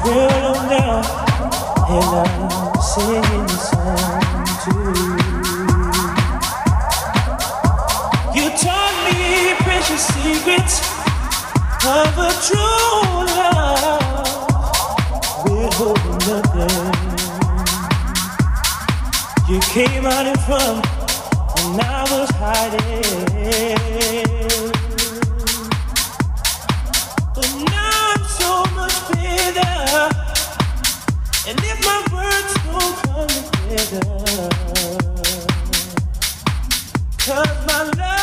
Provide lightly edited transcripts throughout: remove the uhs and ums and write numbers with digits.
We're alone now, and I'm singing a song to you. You taught me precious secrets of a true love, withholding nothing. You came out in front, and I was hiding. But now I'm so much better, and if my words don't come together, 'cause my love.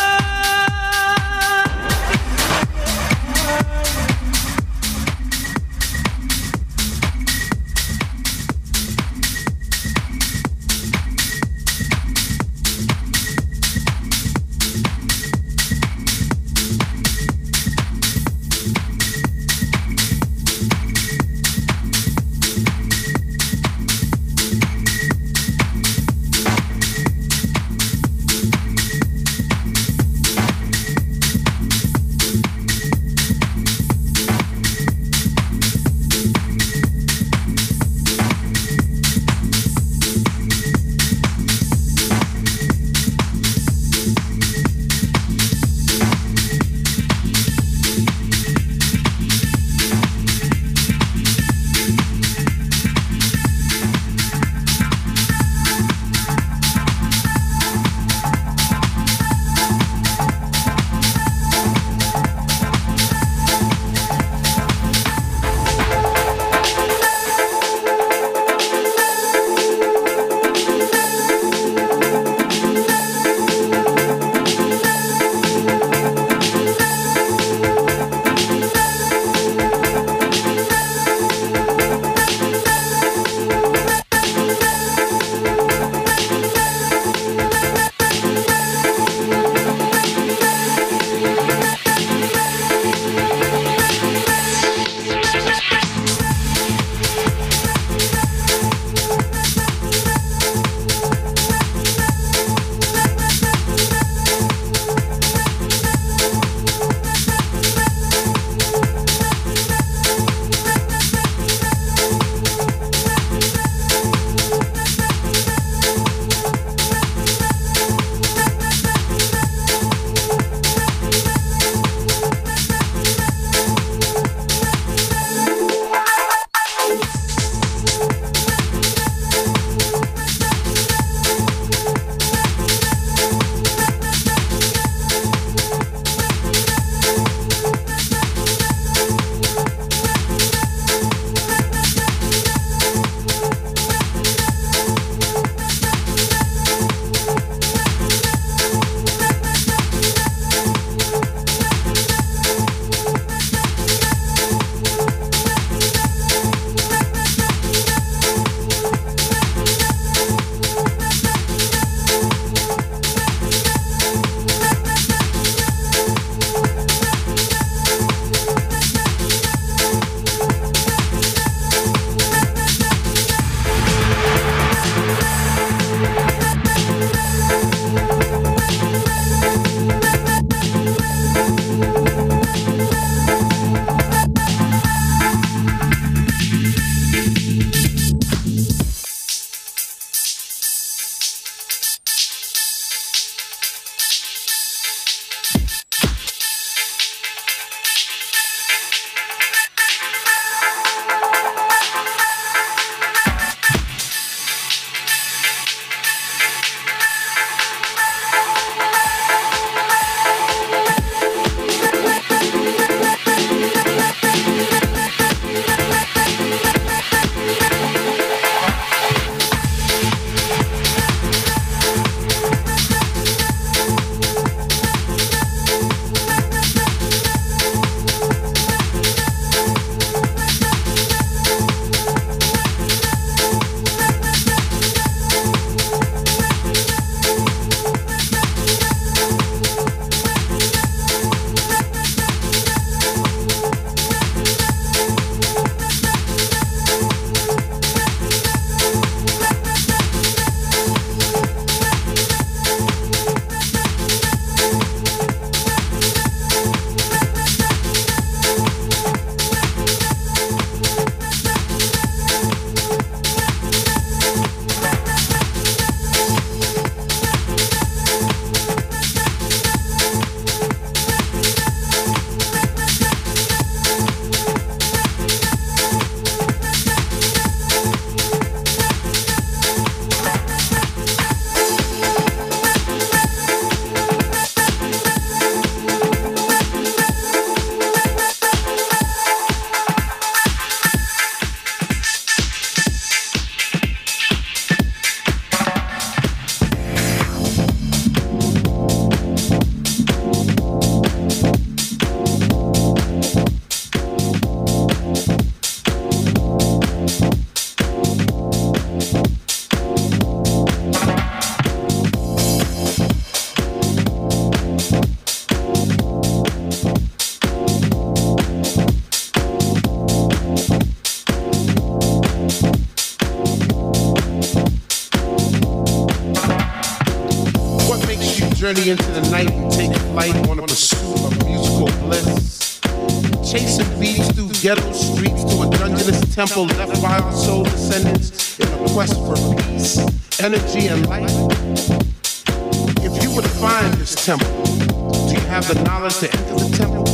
journey into the night and take flight on a pursuit of musical bliss. Chasing beats through ghetto streets to a dungeonous temple left by our soul descendants in a quest for peace, energy, and light. If you were to find this temple, do you have the knowledge to enter the temple?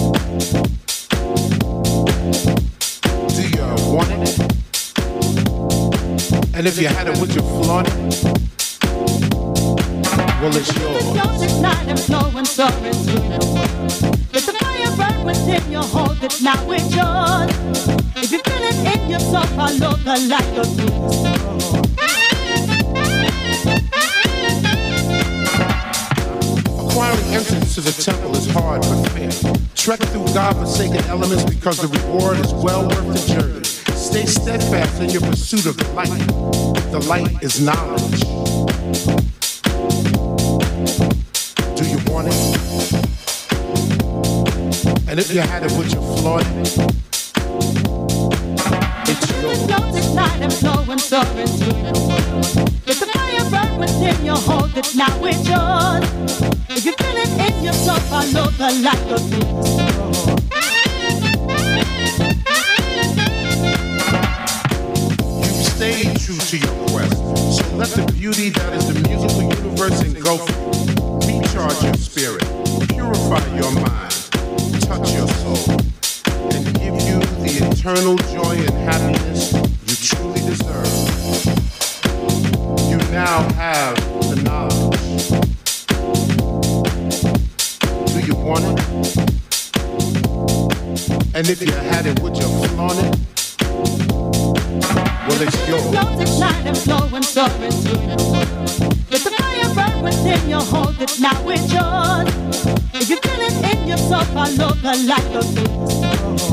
Do you want it? And if you had it, would you flaunt it? Well, it's yours. It's not and flowing sorry to the world. Let the fire burn within you, hold it, now it's yours. If you feel it in yourself, follow the light of through the Acquiring entrance to the temple is hard but fair. Trek through God-forsaken elements because the reward is well worth the journey. Stay steadfast in your pursuit of the light. The light is knowledge. Do you want it? And if you had it, would you flaunt it? It's yours. It's not and flowing sorry to the world. Let the fire burn within you, hold it, now it's yours. If you feel it in yourself, follow the light of through the world. Stay true to your quest. So let the beauty that is the musical universe engulf you. Recharge your spirit, purify your mind, touch your soul, and give you the eternal joy and happiness you truly deserve. You now have the knowledge. Do you want it? And if you had it, would you flaunt it? Well, it's yours. It's not and flowing sorry to the world. Let the fire burn within you, hold it, now it's yours. If you feel it in yourself, follow the light of through the world.